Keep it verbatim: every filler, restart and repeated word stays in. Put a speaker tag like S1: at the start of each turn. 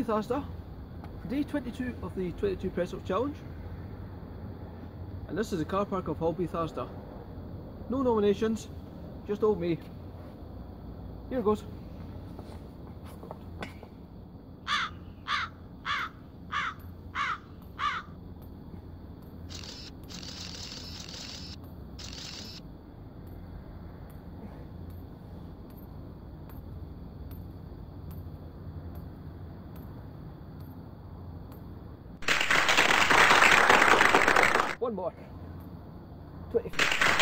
S1: Bethesda, day twenty-two of the twenty-two Press Up Challenge, and this is the car park of Hull Bethesda. No nominations, just old me. Here goes. One more. twenty feet.